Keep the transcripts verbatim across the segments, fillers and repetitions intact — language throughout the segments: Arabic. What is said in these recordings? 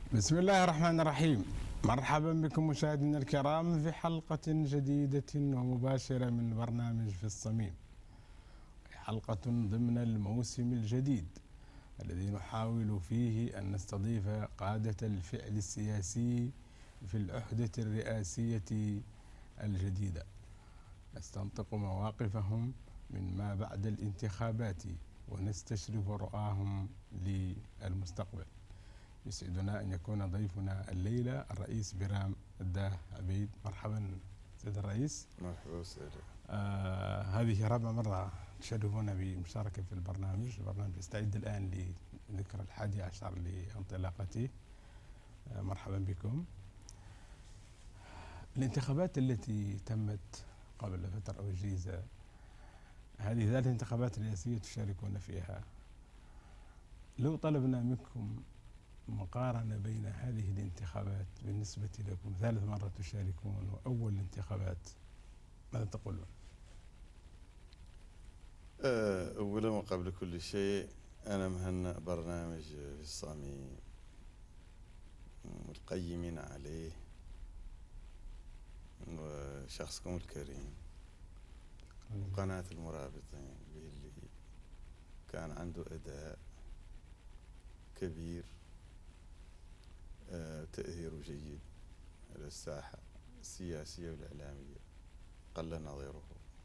بسم الله الرحمن الرحيم. مرحبا بكم مشاهدينا الكرام في حلقة جديدة ومباشرة من برنامج في الصميم، حلقة ضمن الموسم الجديد الذي نحاول فيه أن نستضيف قادة الفعل السياسي في العهدة الرئاسية الجديدة، نستنطق مواقفهم من ما بعد الانتخابات ونستشرف رؤاهم للمستقبل. يسعدنا أن يكون ضيفنا الليلة الرئيس برام الداه عبيد. مرحبا سيد الرئيس. مرحبا سيدي. آه هذه رابع مرة تشرفونا بمشاركة في البرنامج. البرنامج يستعد الآن لذكرى الحادي عشر لانطلاقته. آه مرحبا بكم. الانتخابات التي تمت قبل فترة وجيزة، هذه ذات انتخابات رئاسية تشاركون فيها. لو طلبنا منكم مقارنة بين هذه الانتخابات بالنسبة لكم، ثالث مرة تشاركون وأول الانتخابات، ماذا تقولون؟ أولا وقبل كل شيء أنا مهنأ برنامج في الصميم والقيمين عليه وشخصكم الكريم وقناة المرابطين اللي كان عنده أداء كبير، تأثير جيد على الساحة السياسية والإعلامية قل نظيره.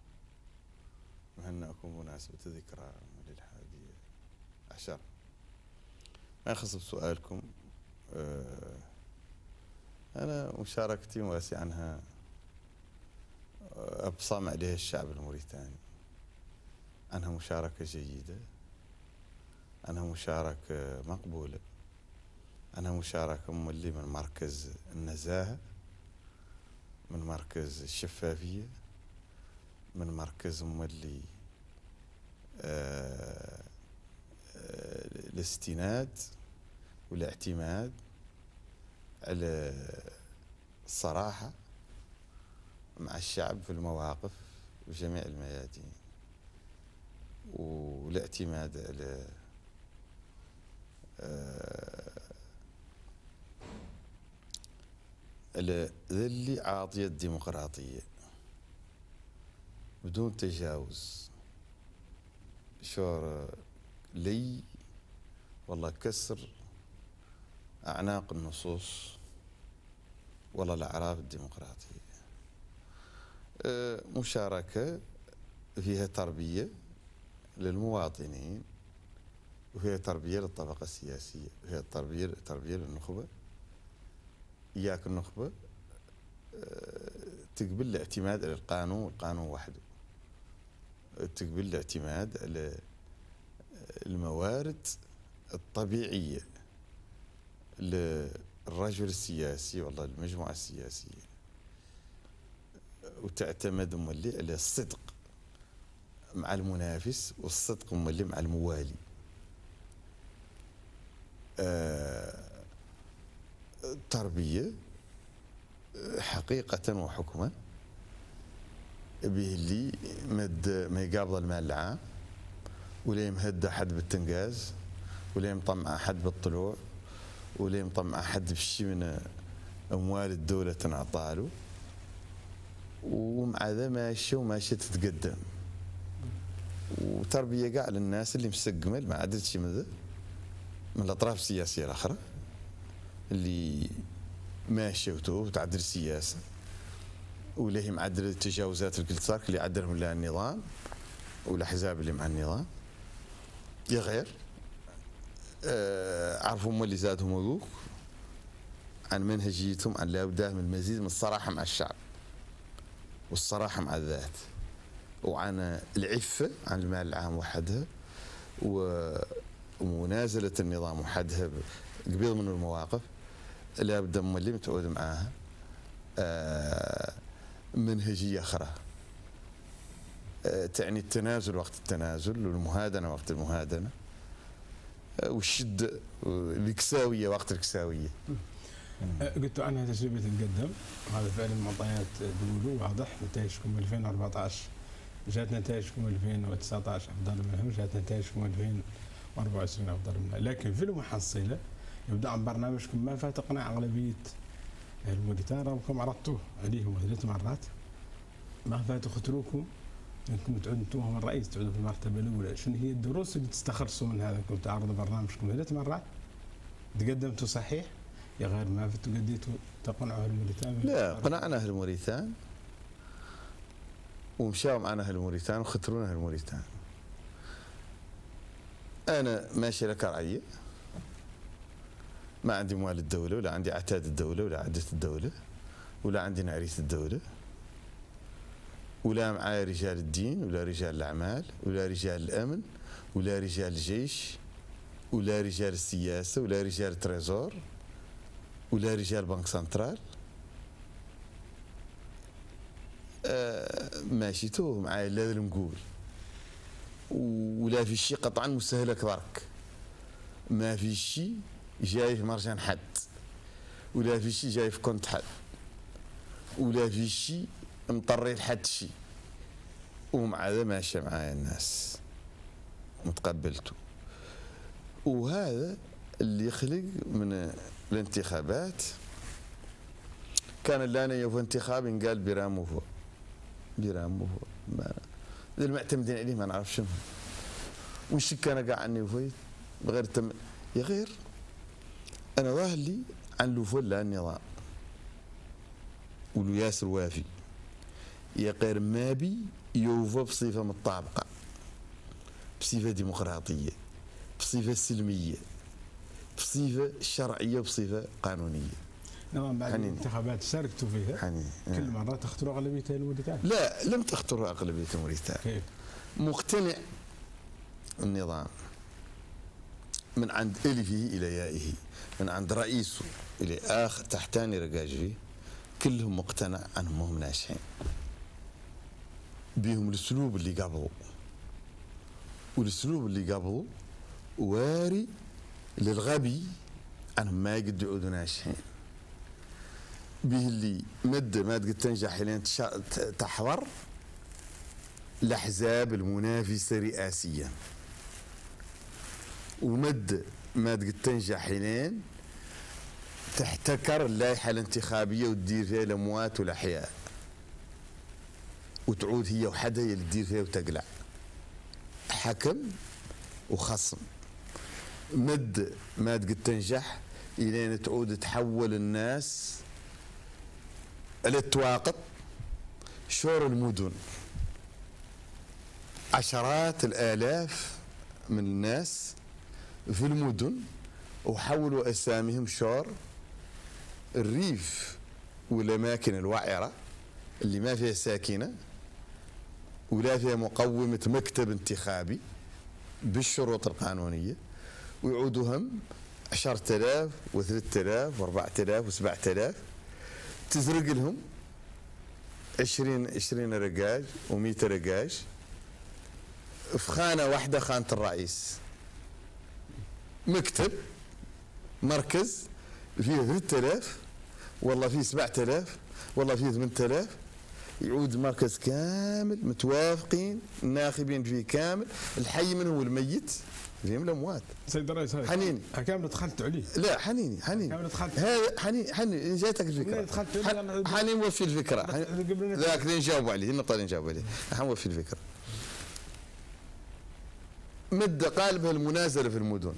مهنأكم بمناسبة ذكرى للحادية عشر. ما يخص بسؤالكم، أنا مشاركتي واسع عنها أبصم عليها الشعب الموريتاني، أنها مشاركة جيدة، أنها مشاركة مقبولة، أنا مشاركة مولي من مركز النزاهة، من مركز الشفافية، من مركز مولي آه آه الاستناد والاعتماد على الصراحة مع الشعب في المواقف في جميع الميادين، والاعتماد على آه على ذلي عاطية الديمقراطية بدون تجاوز، شور لي والله كسر أعناق النصوص ولا الأعراف الديمقراطية. مشاركة فيها تربية للمواطنين، وهي تربية للطبقة السياسية، وهي تربية تربية للنخبة. إياك النخبة تقبل الاعتماد على القانون والقانون وحده، تقبل الاعتماد على الموارد الطبيعية للرجل السياسي والله المجموعة السياسية، وتعتمد مولي على الصدق مع المنافس والصدق مولي مع الموالي. آه تربية حقيقة وحكمة به اللي مد ما يقابض المال العام، ولا يمهد أحد بالتنقاز، ولا يمطمع أحد بالطلوع، ولا يمطمع أحد بشي من أموال الدولة تنعطاله، ومع ذا ماشية وماشية تتقدم. وتربية قاع للناس اللي مستقمل ما عدت شي من ذا من الأطراف السياسية الأخرى اللي ماشية وتعدل السياسة، ولا هي معدل التجاوزات اللي قلت اللي عدلهم لها النظام والأحزاب اللي مع النظام. يا غير آه عرفوا هم اللي زادهم وذوق عن منهجيتهم، عن لابد من المزيد من الصراحة مع الشعب والصراحة مع الذات، وعن العفة عن المال العام وحدها، ومنازلة النظام وحدها قبيل من المواقف لابد من اللي متعود معاها آه منهجية أخرى آه تعني التنازل وقت التنازل، والمهادنة وقت المهادنة، آه والشد الكساوية وقت الكساوية. قلت عنها تجربة تقدم، هذا فعلا المعطيات تقولوا واضح. نتائجكم ألفين وأربعة عشر جات نتائجكم ألفين وتسعة عشر أفضل منها، وجات نتائجكم ألفين وأربعة وعشرين أفضل منها، لكن في المحصلة يبدا عن برنامجكم ما فات اقناع اغلبيه الموريتان، راكم عرضتوه عليهم ثلاث مرات ما فاتوا ختروكم انكم تعودوا انتم الرئيس، تعودوا في المرتبه الاولى. شنو هي الدروس اللي تستخلصوا من هذا؟ كنتوا تعرضوا برنامجكم ثلاث مرات تقدمتوا صحيح يا غير ما فاتوا قديتوا تقنعوا الموريتان؟ لا، قنعنا اهل موريتان ومشاوا معنا اهل موريتان وخترونا اهل موريتان. انا ماشي لك رعيه، ما عندي موال الدوله ولا عندي عتاد الدوله ولا عده الدوله ولا عندي نعريس الدوله ولا معايا رجال الدين ولا رجال الاعمال ولا رجال الامن ولا رجال الجيش ولا رجال السياسه ولا رجال التريزور ولا رجال بنك سنترال. آه ماشي تو معايا لا المقول، ولا في شيء قطعا مستهلك برك، ما في شيء جاي في مرجان حد، ولا في شيء جاي في كونت حد، ولا في شيء مطري لحد شيء. ومع ذا ماشي معايا الناس متقبلته. وهذا اللي يخلق من الانتخابات. كان لانا يوفو انتخاب قال بيرامو فو بيرامو فو ما المعتمدين عليه ما نعرف شنو وش كان قاع عني وفيت بغير تم يا غير. انا ظاهر لي عن لوفول لا النظام ولو ياسر وافي يا غير ما بي يوفى بصفه متطابقه، بصفه ديمقراطيه، بصفه سلميه، بصفه شرعيه، وبصفه قانونيه. نعم. بعد الانتخابات شاركتوا فيها حنين. كل مره تختاروا اغلبيه الموريتان؟ لا، لم تختاروا اغلبيه الموريتان. كيف؟ مقتنع النظام من عند الفه الى يائه، من عند رئيسه الى اخر تحتاني رقاجه، كلهم مقتنع انهم هم ناجحين بهم. الاسلوب اللي قبضوا والاسلوب اللي قبضوا واري للغبي انهم ما يقدروا يعودوا ناجحين. به اللي مده ما تقدر تنجح لين تحضر الاحزاب المنافسه رئاسيا، ومده ما تقدر تنجح لين تحتكر اللائحه الانتخابيه وتدير فيها الاموات والاحياء، وتعود هي وحدها هي اللي تدير فيها وتقلع حكم وخصم. مده ما تقدر تنجح الين تعود تحول الناس التواقط شور المدن. عشرات الالاف من الناس في المدن وحولوا اساميهم شور الريف والاماكن الوعره اللي ما فيها ساكنه ولا فيها مقومه مكتب انتخابي بالشروط القانونيه، ويعودوا هم عشرة آلاف وثلاثة آلاف وأربعة آلاف وسبعة آلاف. تزرق لهم عشرين عشرين رقاج ومئة رقاج في خانة واحدة، خانة الرئيس. مكتب مركز فيه ثلاثة آلاف والله فيه سبعة آلاف والله فيه ثمانية آلاف. يعود مركز كامل متوافقين الناخبين فيه كامل، الحي منه والميت فيهم الاموات. سيد الرئيس هاي حنيني كامل دخلت عليه. لا حنيني حنيني كامل دخلت هذا حنين حنين جاتك الفكره. حنين وفي الفكره ذاك اللي نجاوب عليه النقطه اللي نجاوب عليه حنوفي الفكره. مده قالبها المنازله في المدن،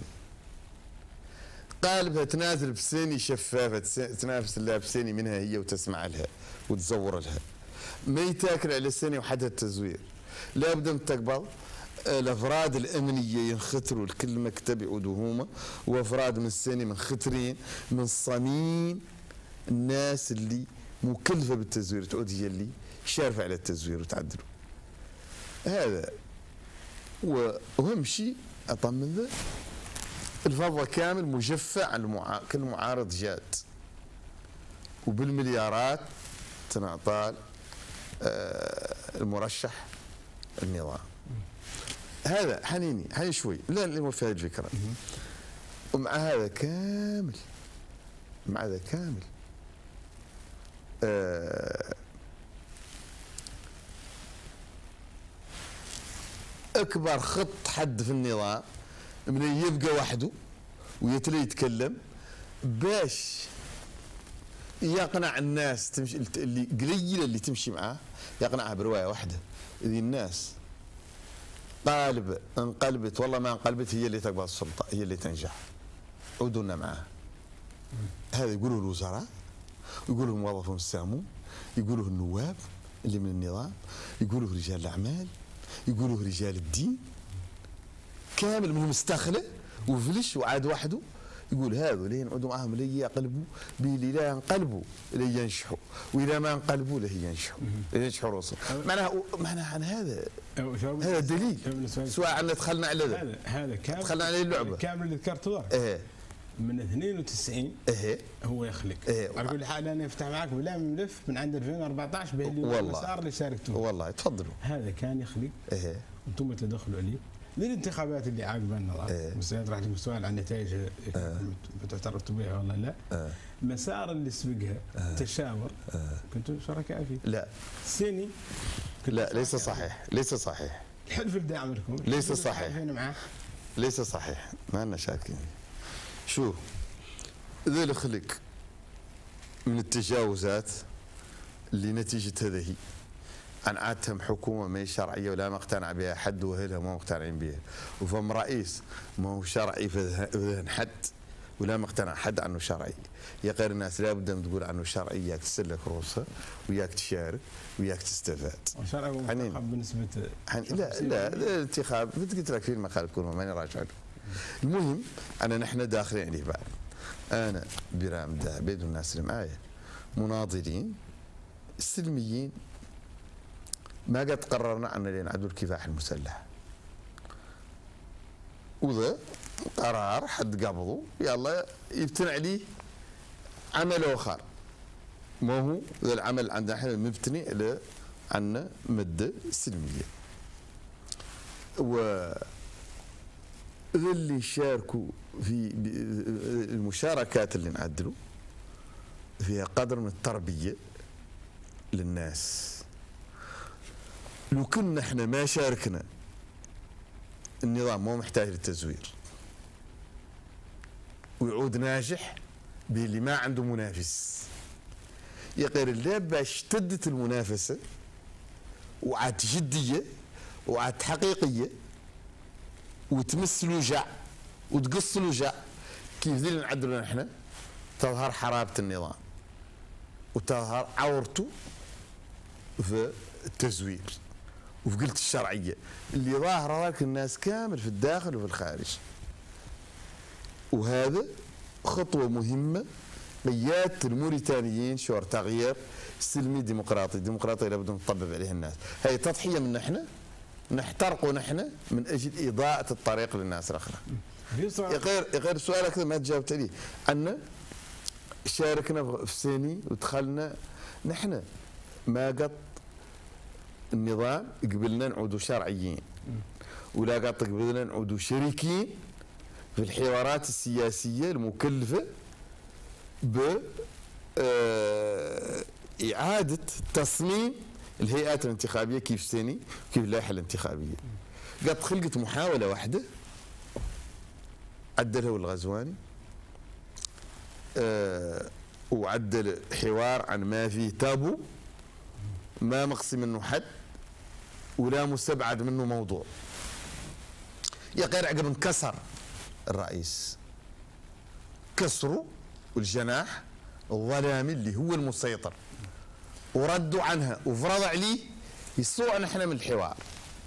قالبها تنازل بسيني شفافه تنافس لها بسيني منها هي وتسمع لها وتزور لها، ما يتاكل على السنه وحدها التزوير. لابد من تقبل الافراد الامنيه ينختروا لكل مكتب يعودوا هما، وافراد من السنه منخترين من صميم الناس اللي مكلفه بالتزوير تعود هي اللي شارفه على التزوير وتعدلوا. هذا واهم شيء اطمن ذا الفضل كامل مجفع على المعا... كل معارض جاد وبالمليارات تنعطال آه المرشح النظام. هذا حنيني حنين شوي لا اللي هو في هذه الفكره. ومع هذا كامل مع هذا كامل آه اكبر خط حد في النظام من يبقى وحده ويتلي يتكلم باش يقنع الناس تمشي اللي قليله اللي تمشي معاه، يقنعها بروايه واحده، ذي الناس قالب انقلبت والله ما انقلبت هي اللي تقبض السلطه، هي اللي تنجح. عودوا لنا معاه. هذا يقولوا الوزراء، يقولوا الموظفون السامون، يقولوا النواب اللي من النظام، يقولوا رجال الاعمال، يقولوا رجال الدين، كامل منهم استخله وفلش وعاد وحده. يقول هذو اللي نعودوا معاهم اللي يقلبوا باللي لا ينقلبوا اللي ينجحوا، واذا ما انقلبوا له ينجحوا ينجحوا راسهم. معناها معناها هذا هذا دليل. سواء عنا دخلنا على ذا هذا هذا كامل دخلنا على اللعبه كامل اللي ذكرته ورا. ايه من اثنين وتسعين ايه هو يخلق. إيه. اقول الحال انا افتح معاك بلا ملف من عند ألفين وأربعطاش به المسار اللي شاركتوه. والله تفضلوا. هذا كان يخلق. ايه انتم تدخلوا عليه للانتخابات اللي عاقبه النظام. إيه. بس راح لكم سؤال عن نتائج تعترفتوا بها ولا لا؟ آه. مسار اللي سبقها آه. تشاور آه. كنتوا شركاء فيه؟ لا سيني لا ليس صحيح، ليس صحيح، الحلف اللي داعم لكم ليس صحيح، معاه ليس صحيح، ما لنا شاكين. شو ذا الخلق من التجاوزات اللي نتيجة هذا هي عن عادتهم حكومة ما هي شرعية ولا مقتنع بها حد، وأهلها ما مقتنعين بها، وفم رئيس ما هو شرعي في ذهن حد ولا مقتنع حد عنه شرعي. يا غير الناس لابد ان تقول عنه شرعي، ياك تسلك روسها وياك تشارك وياك تستفاد. شرعي ومنتخب بالنسبة حن... لا لا الانتخاب قلت لك في المقال كله ماني راجع له. المهم أنا نحن داخلين عليه بعد. أنا برام دابد والناس اللي معايا مناضلين سلميين، ما قد قررنا عن اللي نعدوا الكفاح المسلح، وذا قرار حد قبضه يلا يبتن عليه عمل آخر، ما هو ذا العمل عندنا احنا مبتني على عنا مادة سلمية. و ذا اللي شاركوا في المشاركات اللي نعدلوا فيها قدر من التربية للناس. لو كنا احنا ما شاركنا النظام مو محتاج للتزوير ويعود ناجح باللي ما عنده منافس. يا غير الله باش اشتدت المنافسة وعاد جدية وعاد حقيقية وتمس الوجع وتقص الوجع، كيف ذي اللي نعدلوا نحن تظهر حرابة النظام وتظهر عورته في التزوير وفي قلة الشرعية اللي ظاهرة لك الناس كامل في الداخل وفي الخارج. وهذا خطوة مهمة قيادة الموريتانيين شعور تغيير سلمي ديمقراطي. الديمقراطية لابد أن نطبب عليها الناس. هي تضحية من نحن نحترق نحن من أجل إضاءة الطريق للناس الأخرى. غير غير سؤالك ما تجاوبت عليه. أن شاركنا في سيني ودخلنا نحن ما قط النظام قبلنا نعودوا شرعيين ولا قط قبلنا نعودوا شريكين في الحوارات السياسية المكلفة بإعادة تصميم الهيئات الانتخابية كيف سيني كيف اللائحة الانتخابية. قد خلقت محاولة واحدة عدلها الغزواني أه وعدل حوار عن ما فيه تابو ما مقصي منه حد ولا مستبعد منه موضوع. يا غير عقب انكسر الرئيس كسروا الجناح الظلامي اللي هو المسيطر وردوا عنها وفرض عليه يسوع نحن من الحوار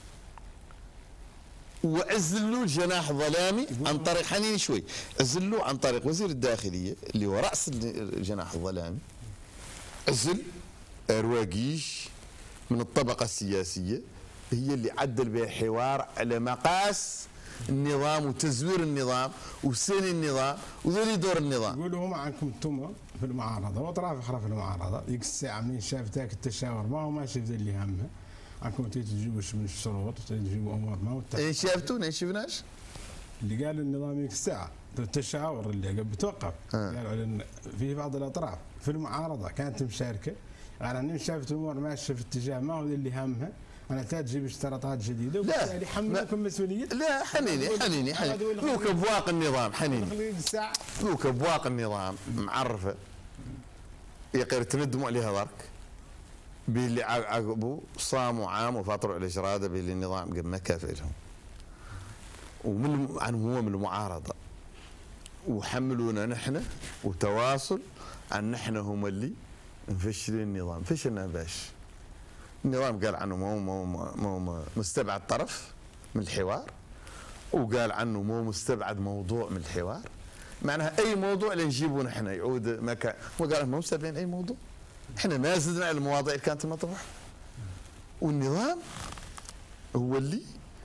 وعزلوا الجناح الظلامي عن طريق حنين شوي عزلوا عن طريق وزير الداخلية اللي هو رأس الجناح الظلامي. عزل أرواقيش من الطبقة السياسية هي اللي عدل بها حوار على مقاس النظام وتزوير النظام وسن النظام وذولي دور النظام. يقولوا هم عنكم انتم في المعارضه واطراف اخرى في المعارضه ديك الساعه منين شاف ذاك التشاور ما هو ماشي في اللي همها عنكم تجيبوا من الشروط وتجيبوا امور ما هو ايه شافتونا ايه شفناش؟ اللي قال النظام ديك الساعه التشاور اللي قبل بتوقف آه. قالوا على في بعض الاطراف في المعارضه كانت مشاركه قال اني شافت امور ماشيه في اتجاه ما هو اللي همها معناتها تجيب اشتراطات جديده لا، وبالتالي حملكم مسؤوليه. لا حنيني حنيني حنيني ذوك ابواق النظام حنيني ذوك ابواق النظام معرفه يقدر تندموا عليها ضرك به اللي عقبوا صاموا عام وفاطروا على شراده به اللي النظام قد ما كافئ لهم ومن عنهم هو من المعارضه وحملونا نحن وتواصل عن نحن هم اللي مفشلين النظام. فشلنا باش النظام قال عنه مو مو مو مستبعد طرف من الحوار وقال عنه مو مستبعد موضوع من الحوار. معناها اي موضوع اللي نجيبه نحن يعود مكان وقال مو مستبعدين اي موضوع. احنا ما زدنا على المواضيع اللي كانت مطروحه والنظام هو اللي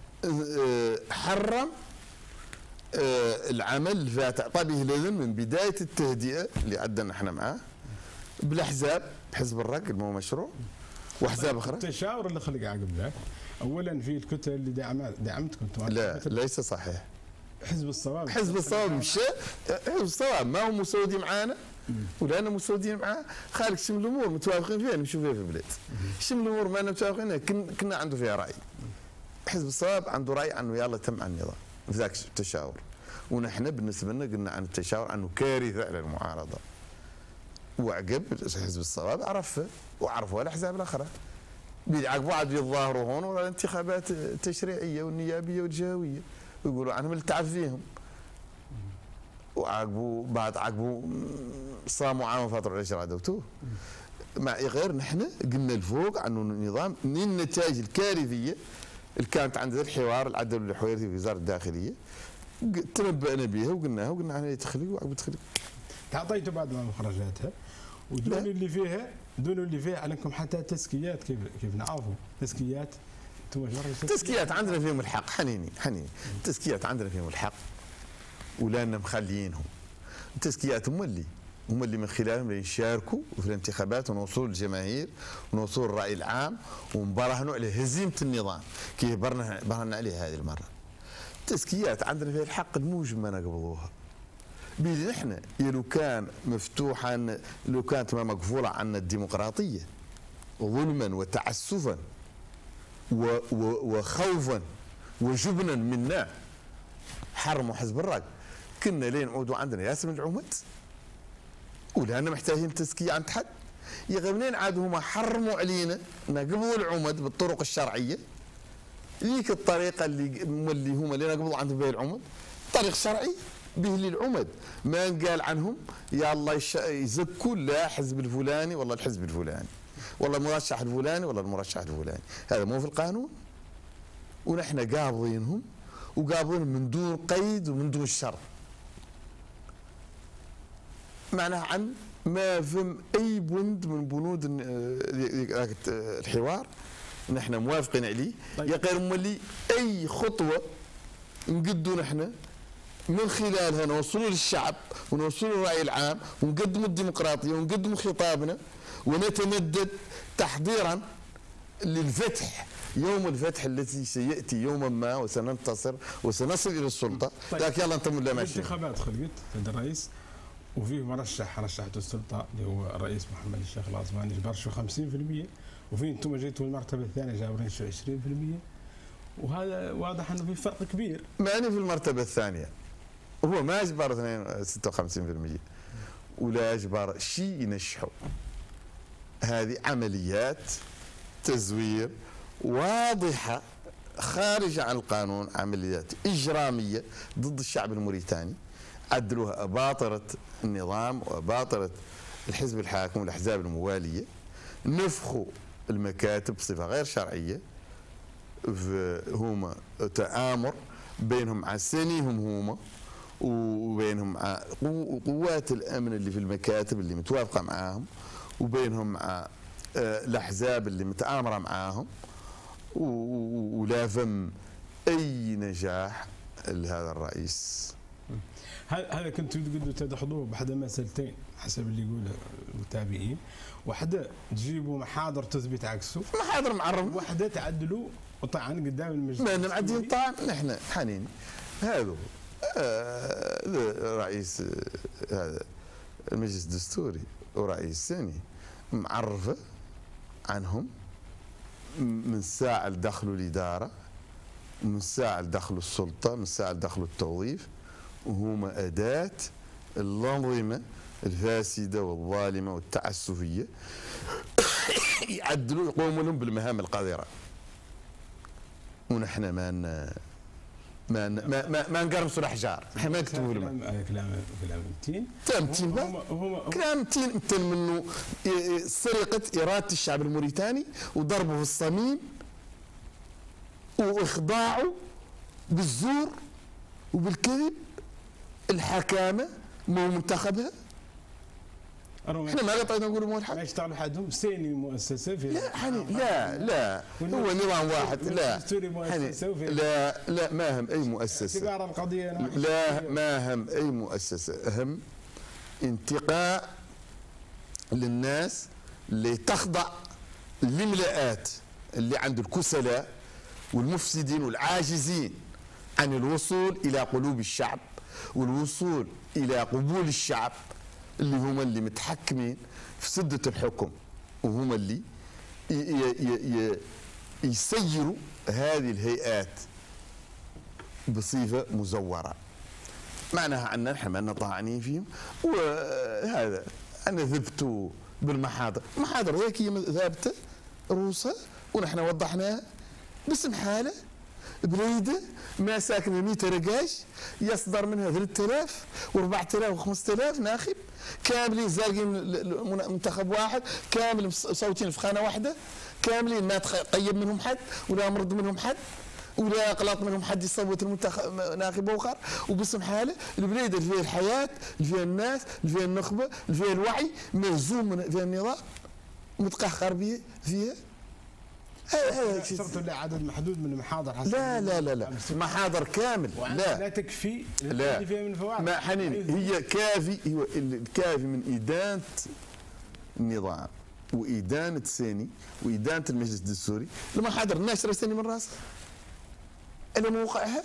حرم العمل اللي فات اعطى به الاذن من بدايه التهدئه اللي عدنا احنا معاه بالاحزاب حزب الرق مو مشروع واحزاب اخرى. التشاور اللي خلق عقب ذاك اولا في الكتل اللي دعمت دعمتكم انتم. لا ليس صحيح. حزب الصواب حزب الصواب مشى حزب الصواب ما هو مسودي معانا ولأننا مسودين معاه خارج شم الامور متوافقين فيها نمشوا فيها في البلاد. شم الامور ما متوافقين كنا عنده فيها راي. حزب الصواب عنده راي عنه يلا تم عن النظام في ذاك التشاور ونحن بالنسبه لنا قلنا عن التشاور عنه كارثه على المعارضه. وعقب حزب الصواب عرفه وعرفوا الاحزاب الاخرى بيعقبوا عاد يتظاهروا هون ولا الانتخابات التشريعيه والنيابيه والجهويه ويقولوا عنهم اللي تعب فيهم. وعاقبوا بعد عاقبوا صاموا عام فتره العشره دوتوه. مع غير نحن قلنا الفوق عنه النظام من النتائج الكارثيه اللي كانت عند الحوار العدل الحويرثي في وزاره الداخليه تنبأنا بها وقلناها وقلنا عنها تخلق وعقب تخلق. تعطيتوا بعد ما مخرجاتها ودون اللي فيها دون اللي فيها عليكم حتى تزكيات كيف كيف نعرفوا تزكيات تزكيات عندنا فيهم الحق حنيني حنيني تزكيات عندنا فيهم الحق ولأننا مخليينهم. التزكيات هم اللي هم اللي من خلالهم يشاركوا في الانتخابات ونوصول الجماهير ونوصول الرأي العام ونبرهنوا على هزيمة النظام كيف برهنا عليه هذه المرة. التزكيات عندنا فيها الحق الموجب ما نقبضوها. بيدي نحن لو كان مفتوحا لو كانت ما مقفولة عنا الديمقراطية ظلما وتعسفا وخوفا وجبنا منا حرموا حزب الرق كنا لين نعودوا عندنا ياسر من العمد ولأننا محتاجين تزكية عند حد يا منين عادوا هم حرموا علينا نقبضوا العمد بالطرق الشرعية ذيك الطريقة اللي اللي هم اللي نقبضوا عندهم بها العمد طريق شرعي به للعمد ما قال عنهم يا الله يزكوا لا حزب الفلاني والله الحزب الفلاني والله المرشح الفلاني والله المرشح الفلاني. هذا مو في القانون ونحن قابضينهم وقابضينهم من دون قيد ومن دون شرط. معناها عن ما فهم اي بند من بنود الحوار نحن موافقين عليه. طيب. يا غير مولي اي خطوه نقدوا نحن من خلالها نوصلوا للشعب ونوصلوا للرأي العام ونقدموا الديمقراطية ونقدموا خطابنا ونتمدد تحضيرا للفتح يوم الفتح الذي سيأتي يوما ما وسننتصر وسنصل إلى السلطة. طيب. لكن يلا انتم لا ماشي. الانتخابات خلقت عند الرئيس وفيه مرشح رشحته السلطة اللي هو الرئيس محمد الشيخ العثماني جبر شو خمسين بالمئة وفي انتم جيتوا المرتبة الثانية جابرين شو عشرين بالمئة وهذا واضح انه في فرق كبير. ماني في المرتبة الثانية هو ما اجبر ستة وخمسين بالمئة ولا اجبر شيء ينشحوا. هذه عمليات تزوير واضحة خارجة عن القانون عمليات إجرامية ضد الشعب الموريتاني عدلوها أباطرة النظام وأباطرة الحزب الحاكم والأحزاب الموالية نفخوا المكاتب بصفة غير شرعية هما تآمر بينهم مع سنيهم هما وبينهم مع قوات الأمن اللي في المكاتب اللي متوافقة معاهم وبينهم مع الأحزاب اللي متآمرة معاهم ولا فم أي نجاح لهذا الرئيس. هذا كنتوا تقولوا تدحضوه بحدا مسألتين حسب اللي يقوله المتابعين. واحدة تجيبوا محاضر تثبت عكسه محاضر معرب واحدة تعدلوا وطعن قدام المجلس. ما معدين طعن نحن حنين هذا آه رئيس هذا المجلس الدستوري ورئيس ثاني معرفة عنهم من الساعة اللي دخلوا الإدارة، من الساعة اللي دخلوا السلطة، من الساعة اللي دخلوا التوظيف، وهما أداة الأنظمة الفاسدة والظالمة والتعسفية يعدلوا يقوموا لهم بالمهام القذرة. ونحن ما ما ما ما, ما نقرمصوا الاحجار، احنا ما نكتبوا لهم كلام كلام كلام متين كلام متين كلام متين متين منه سرقة إرادة الشعب الموريتاني وضربه في الصميم وإخضاعه بالزور وبالكذب الحكامة مو منتخبها. احنا ما قطعنا نقول مو الحق. ما يشتغلوا حدهم سيني مؤسسه في لا حني لا لا هو نظام واحد. لا حني لا لا ما هم اي مؤسسه. اعتبار القضيه لا ما هم اي مؤسسه، اهم انتقاء للناس اللي تخضع للملاءات اللي عند الكسلاء والمفسدين والعاجزين عن الوصول الى قلوب الشعب والوصول الى قبول الشعب، اللي هم اللي متحكمين في سدة الحكم، وهم اللي يسيروا هذه الهيئات بصفة مزورة. معناها أن نحن ما طاعنين فيهم، وهذا أنا ذبت بالمحاضر، المحاضر هيك هي ثابتة روسها ونحن وضحناها باسم حالة بريدة ما ساكنة مئة رقاش يصدر منها ثلاثة آلاف وأربعة آلاف وخمسة آلاف ناخب كاملين زالقين منتخب واحد، كامل صوتين في خانة واحدة، كاملين ما تقيب منهم حد ولا مرض منهم حد ولا اقلاط منهم حد يصوت المنتخب ناخب اخر، وباسم حاله البلاد اللي فيها الحياه اللي فيها الناس اللي فيها النخبه اللي فيها الوعي مهزوم فيها النظام متقهقر بيه فيها. هذا صرت له عدد محدود من المحاضر حسب لا لا لا لا محاضر كامل لا لا تكفي لا فيها من فوائد ما حنين هي كافي، هو الكافي من إدانة النظام وإدانة سيني وإدانة المجلس الدستوري المحاضر الناشرة سيني من راسها إلى موقعها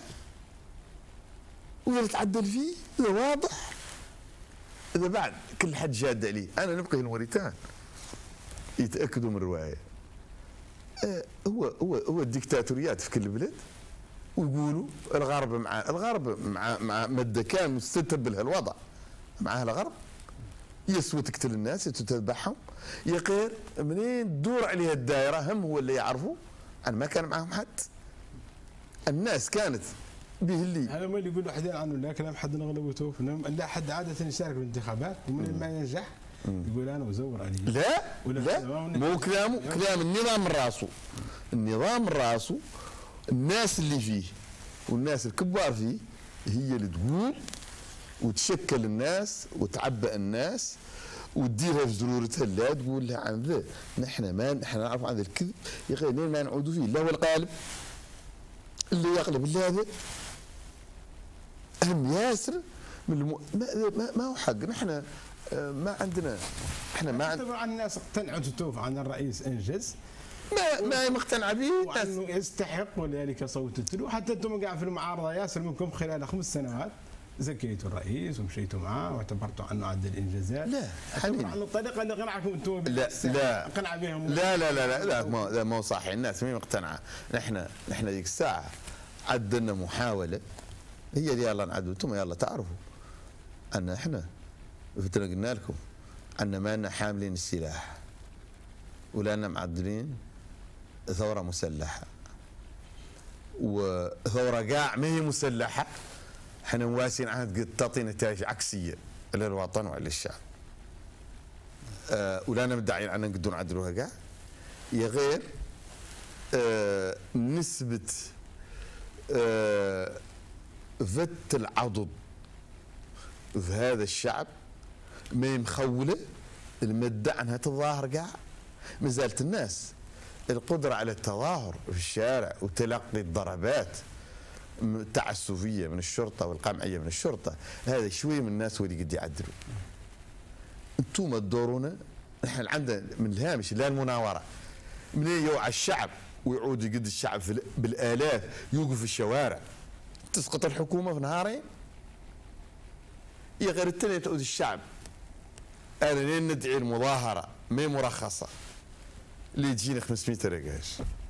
وإذا تعدل فيه إذا واضح، إذا بعد كل حد جاد عليه. أنا نبقي الموريتان يتأكدوا من الرواية. هو هو هو الديكتاتوريات في كل بلد، ويقولوا الغرب مع الغرب مع مع مده كان مستتب لهالوضع معاه الغرب يسوى تقتل الناس تذبحهم يا غير منين تدور عليها الدائره هم هو اللي يعرفوا. انا ما كان معهم حد، الناس كانت به اللي هذا ما اللي يقولوا حدين عنه لا كلام حد نغلبته لا حد عاده يشارك بالانتخابات ومن ما ينجح يقول انا مزور عليه. لا لا مو كلامه، كلام النظام من راسه، النظام من راسه الناس اللي فيه والناس الكبار فيه هي اللي تقول وتشكل الناس وتعبأ الناس وتديرها في زرورتها. لا تقول لها عن ذا نحن ما نحن نعرف عن ذا الكذب يا اخي لين ما نعودوا فيه. لا هو القالب اللي يقلب الا هذا اهم ياسر من الم... ما, ما هو حق. نحن ما عندنا احنا ما عندنا طبعا الناس اقتنعوا تتوف عن الرئيس انجز ما ما هي مقتنعه به وانه يستحق ولذلك صوتت له. حتى انتم قاعد في المعارضه ياسر منكم خلال خمس سنوات زكيتوا الرئيس ومشيتوا معاه واعتبرتوا عنه عدل الانجازات. لا حبيبي عن الطريقه اللي قنعكم انتم لا لا قنع بهم لا لا لا لا لا ما لا مو صحيح. الناس ما مقتنعه. نحن نحن ذيك الساعه عدلنا محاوله هي اللي يلا نعدل انتم يلا تعرفوا ان احنا فتنا قلنا لكم ان ما لنا حاملين السلاح ولا لنا معدلين ثوره مسلحه وثوره قاع ما هي مسلحه احنا مواسين عنها قد تعطي نتائج عكسيه للوطن وعلى الشعب. أه ولا مدعين عنها نقدروا نعدلوها قاع يا غير أه نسبه أه فت العضد في هذا الشعب ما هي مخوله المدة عنها تظاهر قاع. ما زالت الناس القدرة على التظاهر في الشارع وتلقي الضربات التعسفية من الشرطة والقمعية من الشرطة هذا شوي من الناس اللي قد يعدلوا. انتم تدورونا نحن عندنا من الهامش لا المناورة من يوعى الشعب ويعود يقد الشعب بالآلاف يوقف في الشوارع تسقط الحكومة في نهارين يا غير التانية تعود الشعب. أنا لين ندعي المظاهرة ما مرخصة اللي تجينا خمسمئة رقاش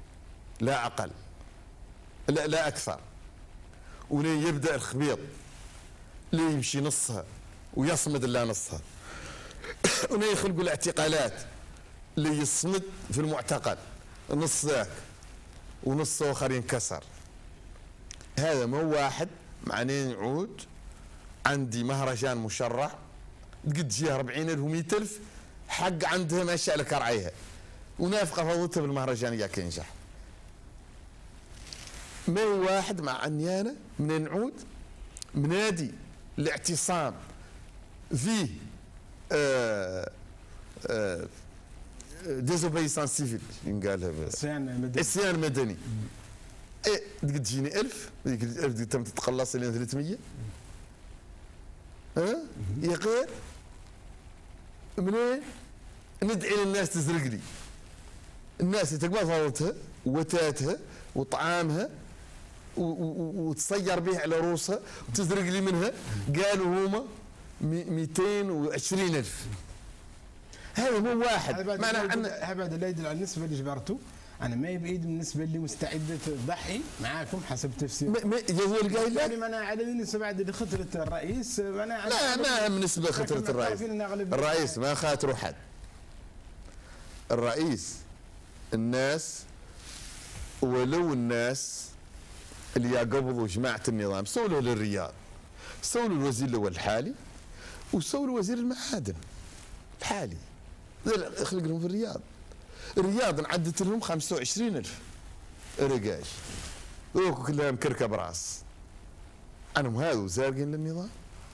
لا اقل، لا لا اكثر. ولين يبدا الخبيط لين يمشي نصها ويصمد الا نصها. ولين يخلقوا الاعتقالات اللي يصمد في المعتقل نص ذاك ونص اخر ينكسر. هذا مو واحد معناه يعود عندي مهرجان مشرع قد جيه أربعين ألف ومئة ألف حق عندها ماشي على كرعيها ونافقه فوضتها بالمهرجان ياك ينجح. ما هو واحد مع عنيانه من نعود منادي الاعتصام فيه آه آه ديزوبيسان سيفيل ينقالها عصيان مدني عصيان مدني. ايه تقد تجيني ألف ذيك الألف تم تتقلص لين ثلاثمية. ها يا غير منين ندعي للناس تزرق لي الناس تقبل فوضتها وتاتها وطعامها وتصير بها على روسها وتزرق لي منها. قالوا هما مئتين وعشرين ألف. هذا مو واحد معناه هذا لا يدل على النسبه اللي جبرته. انا ما بايد النسبه اللي مستعده تضحي معاكم حسب تفسير. ما يقول قايل لا انا على النسبه بعد اللي خطرت الرئيس انا لا ما هم نسبه خطرت الرئيس. الرئيس ما خاطروا حد. الرئيس الناس ولو الناس اللي يقبضوا جماعه النظام سولوا للرياض، سولوا الوزير الاول الحالي وسولوا وزير المعادن الحالي اخلق لهم في الرياض. الرياض نعدت لهم خمسة وعشرين ألف رقاش وكو كلها مكركه براس. عنهم هذو زارقين للنظام